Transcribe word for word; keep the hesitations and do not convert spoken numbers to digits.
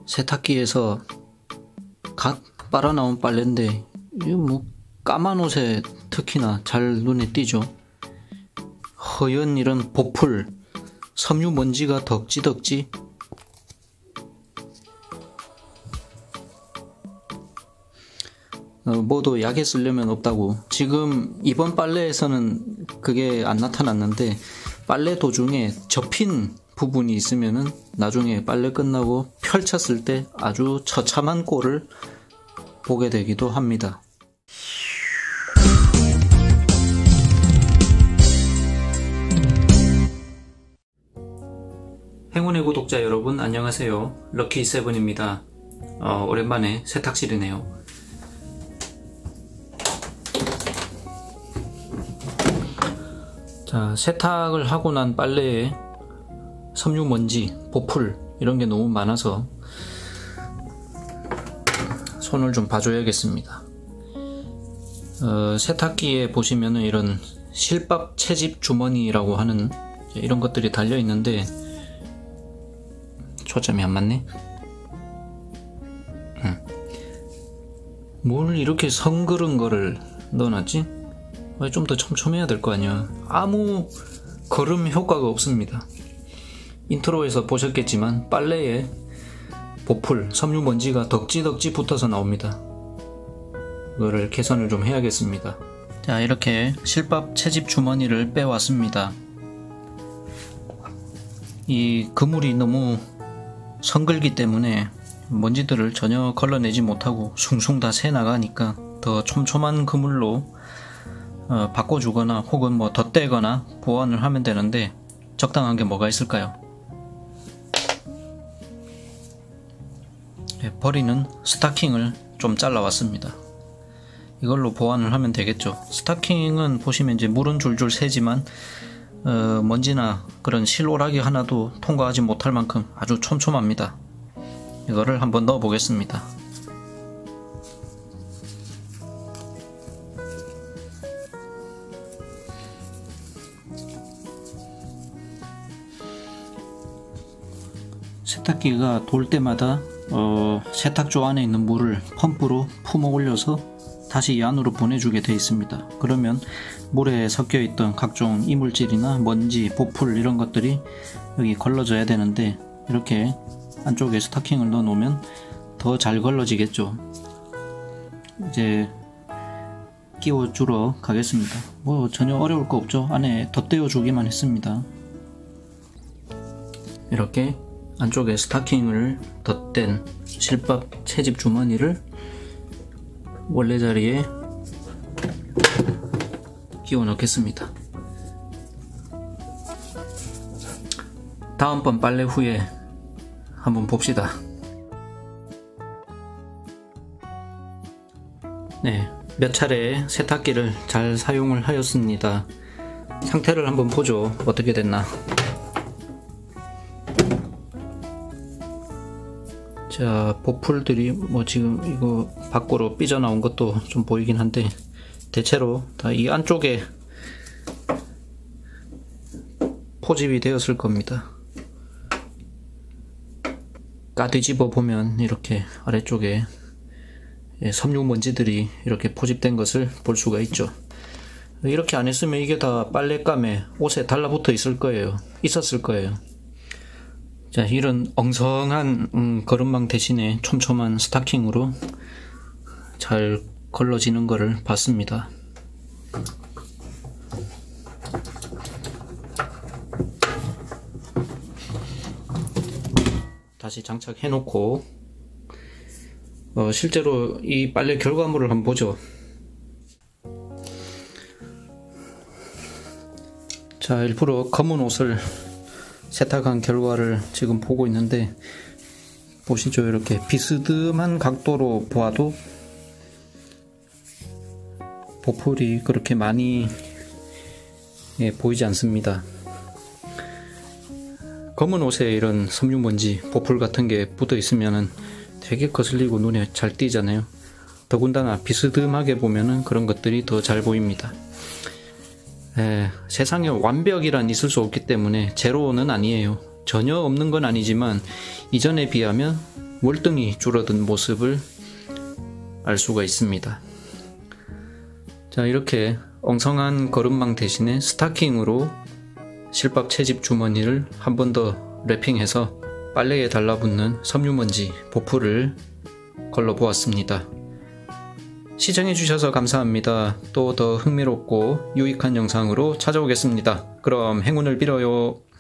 세탁기에서 갓 빨아나온 빨래인데 이거 뭐 까만 옷에 특히나 잘 눈에 띄죠. 허연 이런 보풀, 섬유 먼지가 덕지덕지. 어, 뭐도 약에 쓰려면 없다고. 지금 이번 빨래에서는 그게 안 나타났는데 빨래 도중에 접힌 부분이 있으면은 나중에 빨래 끝나고 펼쳤을 때 아주 처참한 꼴을 보게 되기도 합니다. 행운의 구독자 여러분 안녕하세요. 럭키세븐입니다. 어, 오랜만에 세탁실이네요. 자, 세탁을 하고 난 빨래에 섬유 먼지, 보풀 이런 게 너무 많아서 손을 좀 봐줘야겠습니다. 어, 세탁기에 보시면은 이런 실밥 채집 주머니라고 하는 이런 것들이 달려 있는데 초점이 안 맞네. 응. 뭘 이렇게 성그른 거를 넣어놨지? 좀 더 촘촘해야 될 거 아니야. 아무 거름 효과가 없습니다. 인트로에서 보셨겠지만 빨래에 보풀, 섬유 먼지가 덕지덕지 붙어서 나옵니다. 이거를 개선을 좀 해야겠습니다. 자, 이렇게 실밥 채집 주머니를 빼왔습니다. 이 그물이 너무 성글기 때문에 먼지들을 전혀 걸러내지 못하고 숭숭 다 새 나가니까 더 촘촘한 그물로 어, 바꿔주거나 혹은 뭐 덧대거나 보완을 하면 되는데 적당한 게 뭐가 있을까요? 네, 버리는 스타킹을 좀 잘라왔습니다. 이걸로 보완을 하면 되겠죠. 스타킹은 보시면 이제 물은 줄줄 새지만 어, 먼지나 그런 실오라기 하나도 통과하지 못할 만큼 아주 촘촘합니다. 이거를 한번 넣어 보겠습니다. 세탁기가 돌 때마다 어, 세탁조 안에 있는 물을 펌프로 품어 올려서 다시 이 안으로 보내주게 되어 있습니다. 그러면 물에 섞여 있던 각종 이물질이나 먼지, 보풀 이런 것들이 여기 걸러져야 되는데 이렇게 안쪽에 스타킹을 넣어 놓으면 더 잘 걸러지겠죠. 이제 끼워 주러 가겠습니다. 뭐 전혀 어려울 거 없죠. 안에 덧대어 주기만 했습니다. 이렇게 안쪽에 스타킹을 덧댄 실밥 채집 주머니를 원래 자리에 끼워 넣겠습니다. 다음번 빨래 후에 한번 봅시다. 네, 몇 차례 세탁기를 잘 사용을 하였습니다. 상태를 한번 보죠. 어떻게 됐나. 자, 보풀들이 뭐 지금 이거 밖으로 삐져나온 것도 좀 보이긴 한데 대체로 다 이 안쪽에 포집이 되었을 겁니다. 까뒤집어 보면 이렇게 아래쪽에 섬유 먼지들이 이렇게 포집된 것을 볼 수가 있죠. 이렇게 안 했으면 이게 다 빨랫감에 옷에 달라붙어 있을 거예요. 있었을 거예요. 자, 이런 엉성한 음, 거름망 대신에 촘촘한 스타킹으로 잘 걸러지는 것을 봤습니다. 다시 장착해 놓고 어, 실제로 이 빨래 결과물을 한번 보죠. 자, 일부러 검은 옷을 세탁한 결과를 지금 보고 있는데 보시죠. 이렇게 비스듬한 각도로 보아도 보풀이 그렇게 많이 예, 보이지 않습니다. 검은 옷에 이런 섬유먼지, 보풀 같은 게 붙어 있으면은 되게 거슬리고 눈에 잘 띄잖아요. 더군다나 비스듬하게 보면은 그런 것들이 더 잘 보입니다. 에, 세상에 완벽이란 있을 수 없기 때문에 제로는 아니에요. 전혀 없는 건 아니지만 이전에 비하면 월등히 줄어든 모습을 알 수가 있습니다. 자, 이렇게 엉성한 거름망 대신에 스타킹으로 실밥 채집 주머니를 한 번 더 랩핑해서 빨래에 달라붙는 섬유먼지 보풀을 걸러보았습니다. 시청해주셔서 감사합니다. 또 더 흥미롭고 유익한 영상으로 찾아오겠습니다. 그럼 행운을 빌어요.